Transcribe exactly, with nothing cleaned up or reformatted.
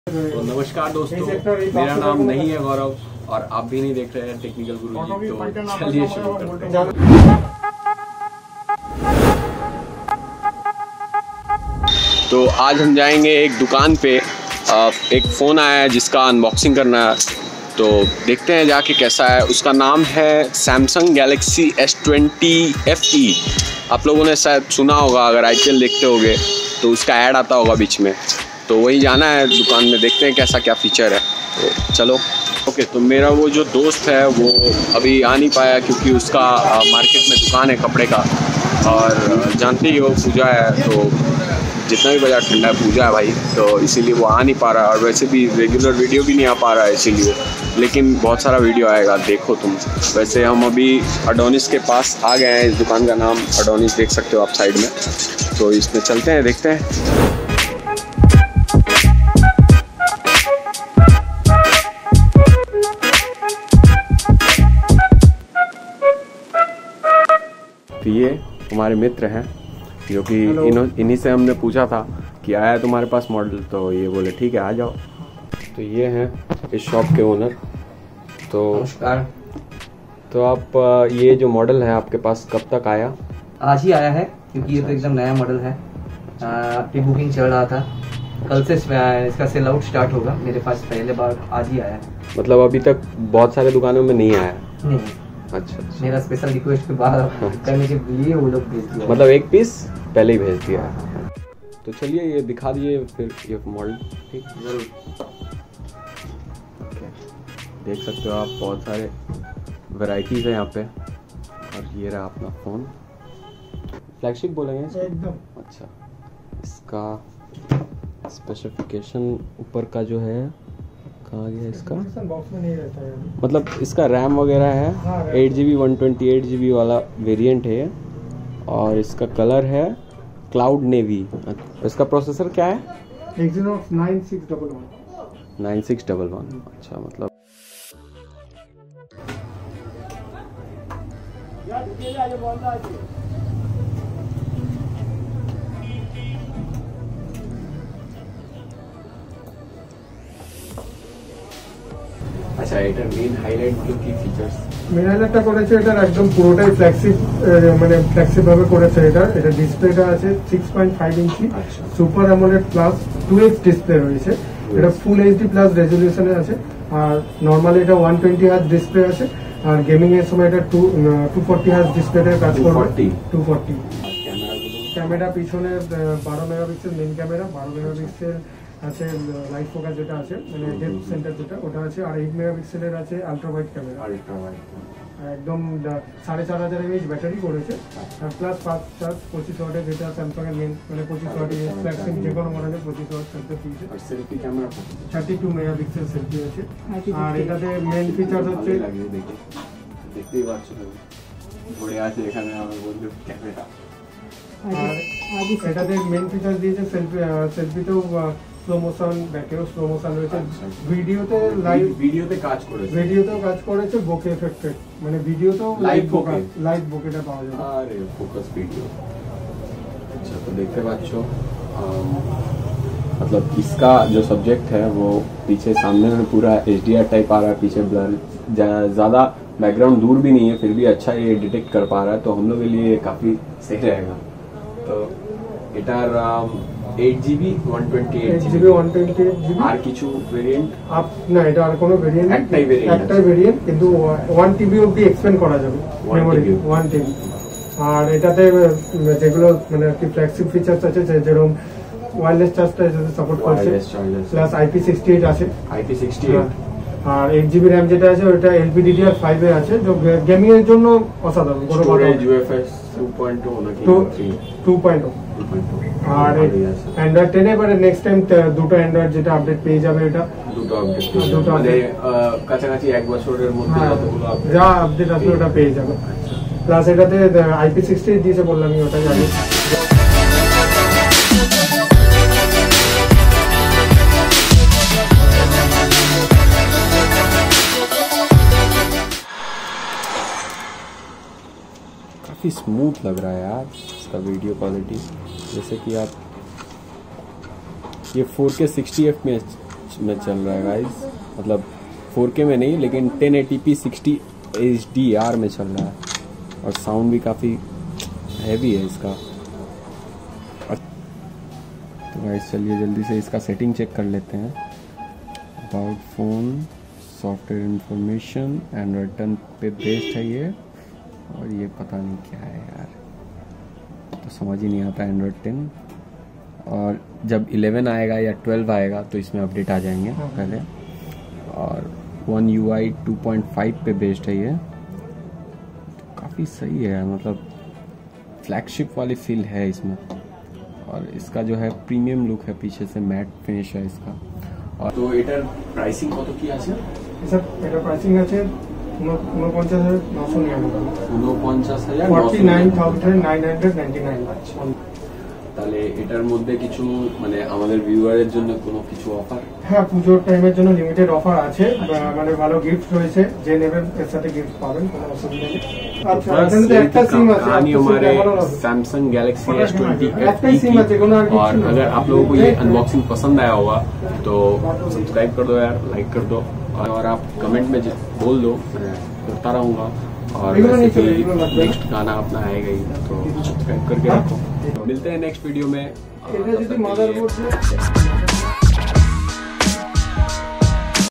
तो नमस्कार दोस्तों, मेरा नाम नहीं है गौरव और आप भी नहीं देख रहे हैं टेक्निकल गुरुजी। तो चलिए शुरू करते हैं। तो आज हम जाएंगे एक दुकान पे। एक फ़ोन आया है जिसका अनबॉक्सिंग करना है, तो देखते हैं जाके कैसा है। उसका नाम है Samsung Galaxy S twenty F E. आप लोगों ने शायद सुना होगा, अगर आई पी एल देखते होगे तो उसका ऐड आता होगा बीच में। तो वही जाना है दुकान में, देखते हैं कैसा क्या फ़ीचर है। तो चलो। ओके, तो मेरा वो जो दोस्त है वो अभी आ नहीं पाया क्योंकि उसका मार्केट में दुकान है कपड़े का, और जानते ही हो पूजा है, तो जितना भी बाज़ार ठंडा है पूजा है भाई, तो इसीलिए वो आ नहीं पा रहा है। और वैसे भी रेगुलर वीडियो भी नहीं आ पा रहा है इसीलिए, लेकिन बहुत सारा वीडियो आएगा, देखो तुम। वैसे हम अभी अडोनिस के पास आ गए हैं। इस दुकान का नाम अडोनिस, देख सकते हो आप साइड में। तो इसमें चलते हैं, देखते हैं। तो ये हमारे मित्र हैं जो कि इन्हीं से हमने पूछा था कि आया तुम्हारे पास मॉडल, तो ये बोले ठीक है आ जाओ। तो ये हैं इस शॉप के ओनर। तो नमस्कार। तो आप ये जो मॉडल है आपके पास कब तक आया? आज ही आया है क्योंकि ये तो एकदम नया मॉडल है। प्री बुकिंग चल रहा था, कल से इसका सेल आउट स्टार्ट होगा। मेरे पास पहले बार आज ही आया है। मतलब अभी तक बहुत सारे दुकानों में नहीं आया? नहीं। अच्छा, अच्छा। मेरा स्पेशल रिक्वेस्ट के बाद करने के लिए वो लोग भेज दिया, मतलब एक पीस पहले ही भेज दिया है। तो चलिए ये दिखा दिए फिर ये मॉडल। ठीक, जरूर। देख सकते हो आप, बहुत सारे वैरायटीज़ है यहाँ पे। और ये रहा अपना फ़ोन, फ्लैगशिप बोलेंगे एकदम। अच्छा, इसका स्पेसिफिकेशन ऊपर का जो है, कहाँ गया इसका? बॉक्स में नहीं रहता है। मतलब इसका रैम वगैरह है, eight G B one twenty eight G B वाला वेरिएंट है। और इसका कलर है क्लाउड नेवी। इसका प्रोसेसर क्या है? Exynos nine six double one. Nine six double one. अच्छा, मतलब আচ্ছা, এটার মেইন হাইলাইট গুলো কি ফিচারস? মেইন হাইলাইটটা করেছে এটা একদম পুরোটাই ফ্ল্যাগশিপ, মানে ফ্ল্যাগশিপ ভাবে করেছে এটা। এটা ডিসপ্লেটা আছে six point five inch super AMOLED plus two X display রয়েছে। এটা ফুল এইচডি প্লাস রেজলিউশনে আছে। আর নরমালি এটা ওয়ান টোয়েন্টি হার্জ ডিসপ্লে আছে। আর গেমিং এর সময় এটা টু টু ফোর্টি হার্জ ডিসপ্লেতে কাজ করবে। টু ফোর্টি ক্যামেরা পিছনে বারো মেগাপিক্সেল মেইন ক্যামেরা, বারো মেগাপিক্সেল আছে লাইট ফোকাস যেটা আছে, মানে ডেপথ সেন্টার যেটা ওটা আছে। আর এইট মেগাপিক্সেলের আছে ultra wide camera. Ultra wide একদম সাড়ে চার হাজার এমএইচ ব্যাটারি করেছে। আর প্লাস ফাস্ট চার্জ পঁচিশ ওয়াটের, যেটা স্যামসাং এর মেন, মানে পঁচিশ ওয়াট ফ্ল্যাগশিপ যে কোনো মডেলে পঁচিশ ওয়াট সেলফি দিয়েছে। আর selfie camera thirty two megapixel selfie আছে। আর এটাতে মেন ফিচার হচ্ছে, দেখতেই পাচ্ছ ঘুরে আছে এখানে আমার বন্ধু ক্যামেরা। আর এটাতে মেন ফিচার দিয়েছে সেলফি, সেলফিতেও স্লো মোশন, ব্যাকেও স্লো মোশন রয়েছে। ভিডিওতে লাইভ ভিডিওতে কাজ করেছে, ভিডিওতেও কাজ করেছে বোকে এফেক্টেড, মানে ভিডিওতেও লাইভ ফোকাস, লাইভ বোকেটা পাওয়া যাবে। আরে फोकस वीडियो। अच्छा, तो देखते पाচ্ছো मतलब इसका जो सब्जेक्ट है वो पीछे सामने में पूरा एच डी आर टाइप आ रहा है, पीछे ब्लर, ज़्यादा बैकग्राउंड दूर भी नहीं है, फिर भी अच्छा ये डिटेक्ट कर पा रहा है। तो हम लोग के लिए ये काफ़ी सही रहेगा। तो এটার eight GB one twenty eight GB one twenty eight GB আর কিছু ভেরিয়েন্ট আপ না, এটা আর কোনো ভেরিয়েন্ট একটাই ভেরিয়েন্ট, একটাই ভেরিয়েন্ট, কিন্তু ওয়ান টিবি অবধি এক্সপেন্ড করা যাবে মেমরি, ওয়ান টিবি। আর এটাতে যেগুলো মানে কি ফ্ল্যাগশিপ ফিচারস আছে, যেরকম ওয়্যারলেস চার্জটা সাপোর্ট করছে, প্লাস আইপি সিক্সটি এইট আছে। IP sixty eight. আর এইট জিবি র্যাম যেটা আছে ওটা এলপিডিডিআর ফাইভ এ আছে, যে গেমিং এর জন্য অসাধারণ। কোনো কথা ইউএফএস টু পয়েন্ট ও নাকি টু পয়েন্ট ও। আর অ্যান্ড্রয়েড টেন এবারে নেক্সট টাইম দুটো অ্যান্ড্রয়েড যেটা আপডেট পেয়ে যাবে, এটা দুটো আপডেট, দুটো মানে কাছাকাছি এক বছরের মধ্যে যতগুলো যা আপডেট আসবে ওটা পেয়ে যাবে। প্লাস এটাতে আইপি সিক্সটি এইট দিয়েছে বললাম, ওটা জানি। काफ़ी स्मूथ लग रहा है यार इसका वीडियो क्वालिटी। जैसे कि आप ये फोर के सिक्सटी एफ में में चल रहा है गाइस, मतलब फोर के में नहीं लेकिन ten eighty P sixty H D R में चल रहा है और साउंड भी काफ़ी हैवी है इसका। तो गाइस चलिए जल्दी से इसका सेटिंग चेक कर लेते हैं। About phone, software information, Android ten पे बेस्ड है ये, और ये पता नहीं क्या है यार, तो समझ ही नहीं आता एंड्रॉयड टेन। और जब इलेवन आएगा या ट्वेल्व आएगा तो इसमें अपडेट आ जाएंगे पहले। और one U I two point five पे बेस्ड है ये, तो काफ़ी सही है, मतलब फ्लैगशिप वाली फील है इसमें। और इसका जो है प्रीमियम लुक है, पीछे से मैट फिनिश है इसका। और तो एटार प्राइसिंग कत की আছে? স্যার এটা প্রাইসিং আছে ঊনপঞ্চাশ হাজার নশো নিরানব্বই। ঊনপঞ্চাশ হাজার forty nine thousand nine hundred ninety nine. তাহলে এটার মধ্যে কিছু মানে আমাদের ভিউয়ারের জন্য কোনো কিছু অফার? হ্যাঁ, পুজোর টাইমের জন্য লিমিটেড অফার আছে, মানে ভালো গিফট রয়েছে, যে নেবেন এর সাথে গিফট পাবেন, কোনো অসুবিধা নেই। আচ্ছা, এখানে একটা সিম আছে, कहानी हमारे Samsung Galaxy S twenty F E की। और अगर आप लोगों को ये अनबॉक्सिंग पसंद आया होगा तो सब्सक्राइब कर दो यार, लाइक कर दो, और आप कमेंट में बोल दो, मैं करता रहूँगा। और वैसे भी नेक्स्ट गाना अपना आएगा ही, तो सब्सक्राइब करके रखो। मिलते हैं नेक्स्ट वीडियो में।